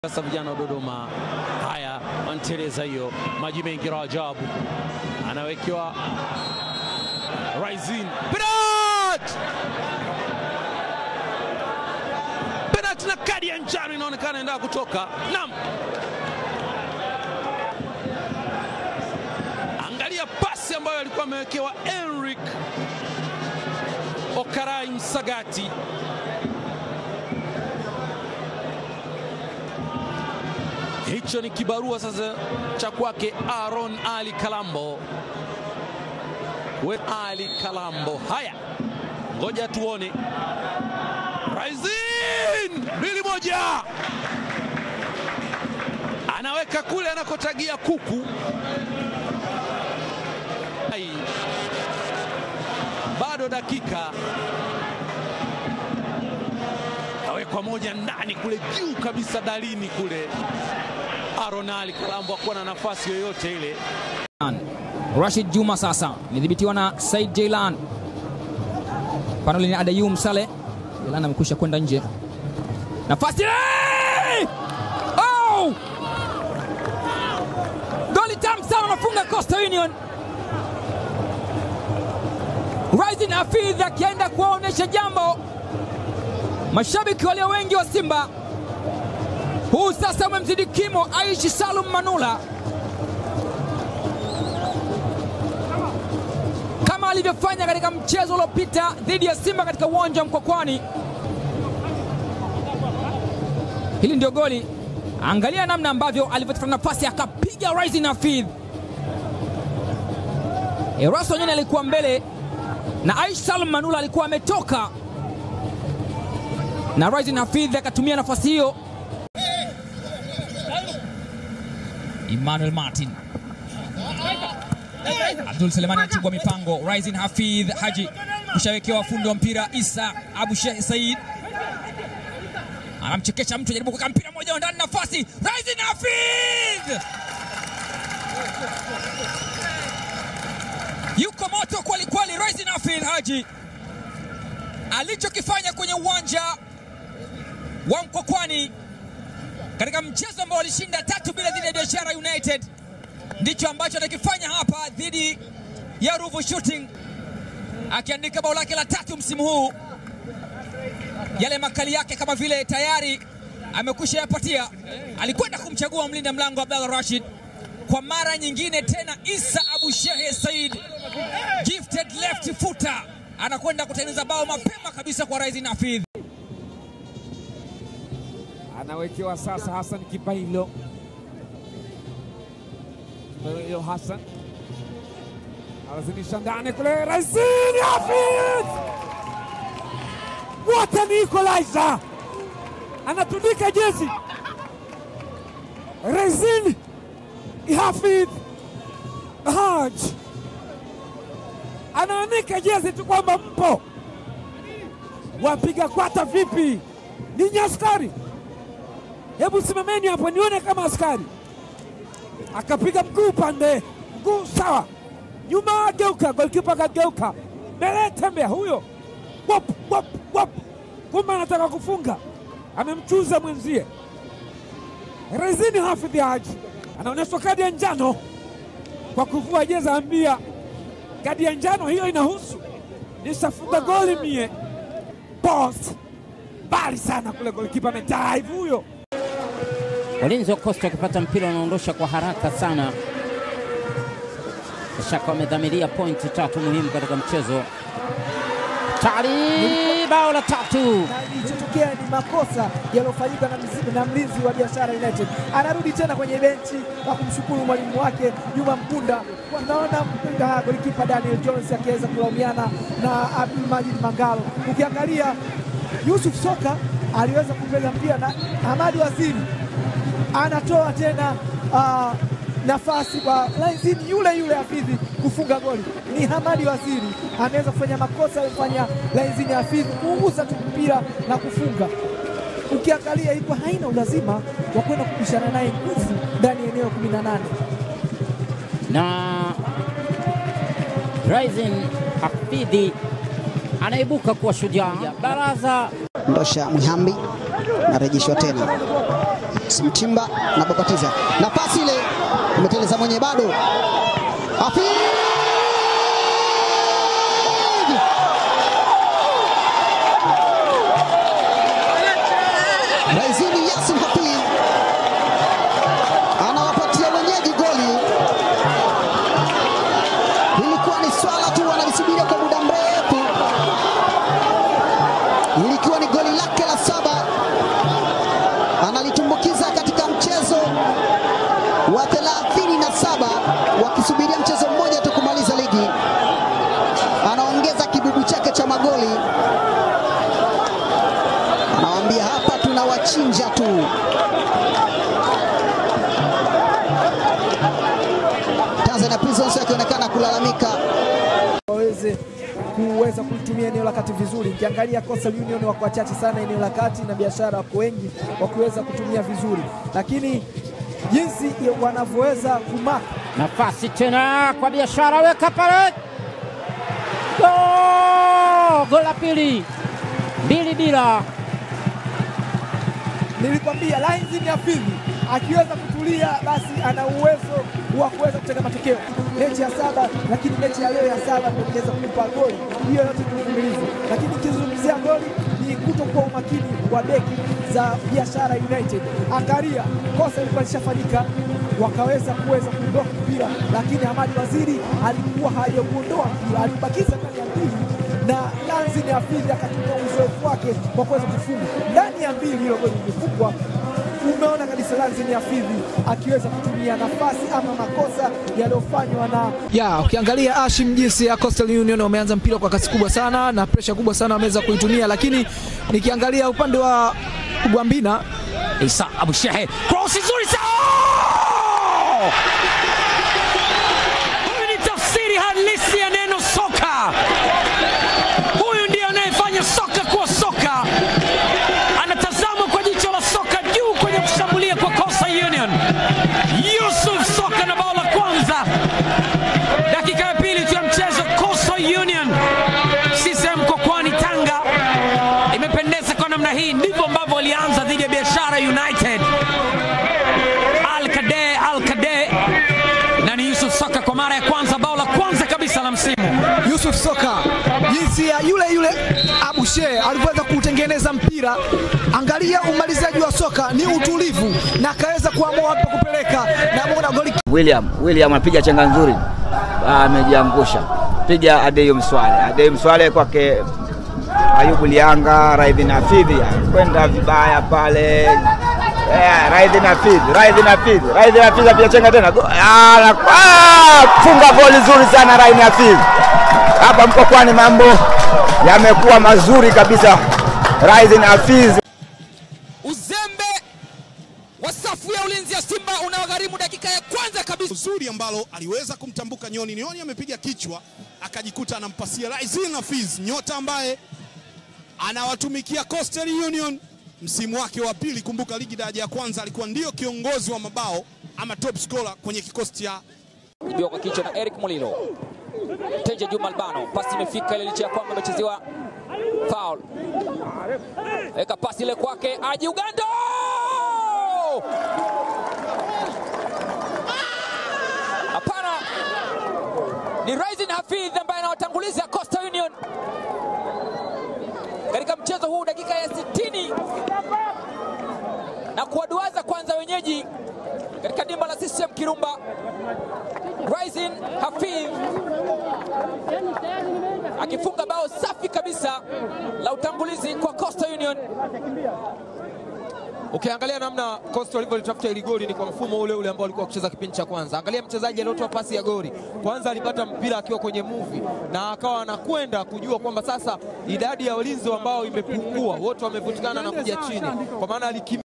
Sasa vijana wa Dodoma haya wanateleza hiyo, maji mengi Rajabu anawekewa Raizin penalty na kadi ya njano inaonekana inaenda kutoka. Naam, angalia pasi ambayo alikuwa amewekewa Enric Okarai Msagati. Hicho ni kibarua sasa cha kwake Aaron Ali Kalambo. Ali Kalambo. Haya, ngoja tuone. Raizin 2-1 anaweka kule anakotagia kuku. Bado dakika, awekwa moja ndani kule juu kabisa dalini kule. Aaron Ali Kalambo hakuwa na nafasi yoyote ile. Rashid Juma sasa imedhibitiwa na Said Jailan. Panoli ni Adayum Saleh. Jailan amekwisha kwenda nje. Nafasi! Oh! Goli tamu sana anafunga Coastal Union. Raizin Hafidh akienda kuwaonesha jambo mashabiki walio wengi wa Simba. Huu sasa umemzidi kimo Aishi Salum Manula, kama alivyofanya katika mchezo uliopita dhidi ya Simba katika uwanja Mkwakwani. Hili ndio goli. Angalia namna ambavyo alivyotafuta nafasi akapiga Raizin Hafidh. Eraso Nyoni alikuwa mbele na Aishi Salum Manula alikuwa ametoka, na Raizin Hafidh akatumia nafasi hiyo. Emmanuel Martin, Abdul Selemani anachukua mipango. Raizin Hafidh Haji kushawekewa fundi wa mpira Isa Abu Sheikh Said, anamchekesha mtu, jaribu kuweka mpira moja ndani, nafasi Raizin Hafidh yuko moto kweli kweli. Raizin Hafidh Haji alichokifanya kwenye uwanja wa Mkwakwani katika mchezo ambao walishinda 3-0 dhidi ya Biashara United, ndicho ambacho atakifanya hapa dhidi ya Ruvu Shooting, akiandika bao lake la 3 msimu huu. Yale makali yake kama vile tayari amekwisha yapatia. Alikwenda kumchagua mlinda mlango Abdallah Rashid kwa mara nyingine tena. Isa Abu Sheikh Said, gifted left footer, anakwenda kutengeneza bao mapema kabisa kwa Raizin Hafidh. Anawekewa sasa Hassan Kibailo. Hassan anazidisha ndani kule. Raizin Hafidh, what an equalizer! Anatundika jezi. Raizin Hafidh Haji anaanika jezi tu kwamba mpo. Wapiga kwata vipi? Ninyi askari, hebu simameni hapo nione kama askari. Akapiga mguu pande, mguu sawa, nyuma geuka, golikipa kageuka, mbele tembea huyo. Wop wop wop, kumbe anataka kufunga, amemchuza mwenzie. Raizin Hafidh Haji anaonyeshwa kadi ya njano kwa kuvua jezi. Ambia kadi ya njano hiyo inahusu, nishafunga goli mie. Post bali sana kule, golikipa amedive huyo. Walinzi wa Coastal wakipata mpira wanaondosha kwa haraka sana. Shaka wamedhamiria pointi 3 muhimu katika mchezo. Bao la 3. Kilichotokea ni makosa yaliyofanyika na mlinzi wa Biashara United. Anarudi tena kwenye benchi na kumshukuru mwalimu wake Juma Mkunda. Tunaona golikipa Daniel Jones akiweza kulaumiana na Abdul Majid Mangalo. Ukiangalia Yusuf Soka aliweza kupega mpira na Hamadi Waziri anatoa tena nafasi kwa Raizin yule Hafidh kufunga goli. Ni Hamadi Waziri anaweza kufanya makosa alifanya Raizin Hafidh kuunguza tu mpira na kufunga. Ukiangalia ilikuwa haina ulazima wa kwenda kupishana naye nguvu ndani ya eneo 18. Na Raizin Hafidh anaibuka kuwa shujaa. Baraza Ndosha Mwihambi narejeshwa tena. Alex Mtimba anababatiza na pasi ile imeteleza mwenye bado Hafidh Raizini Yasin Hafidh anawapatia wenyeji goli. Ilikuwa ni swala tu wanalisubiri kwa muda mrefu. Ilikuwa ni goli lake la 7 analitumbukiza katika mchezo wa 37 wakisubiria mchezo mmoja tu kumaliza ligi. Anaongeza kibubu chake cha magoli. Anawaambia hapa tunawachinja tu. Tanzania Prisons yakionekana kulalamika kuweza kulitumia eneo la kati vizuri. Ukiangalia Coastal Union wako wachache sana eneo la kati na Biashara wako wengi wakiweza kutumia vizuri, lakini jinsi wanavyoweza kumaka nafasi tena kwa Biashara, weka pale, goli la pili, 2-2. Nilikwambia Lainzi Hafidh akiweza kutulia basi ana uwezo wa kuweza kutega matokeo. Mechi ya 7 lakini mechi ya leo ya 7 ndio inaweza kumpa goli. Hiyo yote ni uvumilivu. Lakini kizungumzia goli ni kutokuwa umakini wa beki za Biashara United. Angalia kosa ilikuwa lishafanyika, wakaweza kuondoa mpira, lakini Hamadi Waziri alikuwa hajaondoa mpira, alibakiza ndani ya mbili na Lainzi Hafidh akatumia uzoefu wake kwa kuweza kufunga ndani ya mbili. Hilo goli lilifungwa. Umeona kabisa Lainzi Hafidh akiweza kutumia nafasi ama makosa yaliyofanywa na ukiangalia Hashim jinsi ya Coastal Union wameanza mpira kwa kasi kubwa sana na pressure kubwa sana wameweza kuitumia, lakini nikiangalia upande wa Gwambina Isa Abu Shehe, cross nzuri sana. Huyu ni tafsiri halisi ya neno soka. Huyu ndiye anayefanya soka kuwa soka. Anatazama kwa jicho la soka juu kwenye kushambulia kwa Coastal Union. Yusuf Soka na bao la kwanza. Dakika ya pili tu ya mchezo, Coastal Union CCM Kokwani Tanga imependeza kwa namna hii. Ndivyo ambavyo walianza dhidi ya Biashara United. Al-Kade na ni Yusuf Soka kwa mara ya kwanza, bao la kwanza kabisa la msimu. Yusuf Soka jinsi ya yule Abu Shehe aliweza kutengeneza mpira. Angalia umalizaji wa Soka ni utulivu na akaweza kuamua wapi kupeleka na muona goli. William anapiga chenga nzuri, amejiangusha. Piga Adeyo Mswale kwake Ayubu Lianga. Raidhin Hafidh kwenda vibaya pale. Raidhin Hafidh pia chenga tena. Funga goli nzuri sana Raidhin Hafidh. Hapa Mkokwani mambo yamekuwa mazuri kabisa. Raidhin Hafidh. Uzembe wa safu ya ulinzi ya Simba unawagharimu dakika ya kwanza kabisa. Uzuri ambalo aliweza kumtambuka Nyoni amepiga kichwa akajikuta anampasia Raidhin Hafidh, nyota ambaye anawatumikia Coastal Union msimu wake wa pili. Kumbuka ligi daraja ya kwanza alikuwa ndio kiongozi wa mabao ama top scorer kwenye kikosi cha ndio kwa kichwa na Eric Mulilo. Teja Juma Albano, pasi imefika ile licha ya kwamba imechezewa foul. Eka pasi ile kwake Aji Ugando. Hapana. Ni Raidhin Hafidh ambaye anawatanguliza Coastal Union katika mchezo huu dakika ya 60 na kuwaduaza kwanza wenyeji katika dimba la CCM Kirumba. Raidhin Hafidh akifunga bao safi kabisa la utangulizi kwa Coastal Union. Ukiangalia namna Coastal walivyotafuta ile goli ni kwa mfumo ule ambao alikuwa kucheza kipindi cha kwanza. Angalia mchezaji aliyotoa pasi ya goli. Kwanza alipata mpira akiwa kwenye move na akawa anakwenda kujua kwamba sasa idadi ya walinzi ambao imepungua, wote wamevutikana na kuja chini. Kwa maana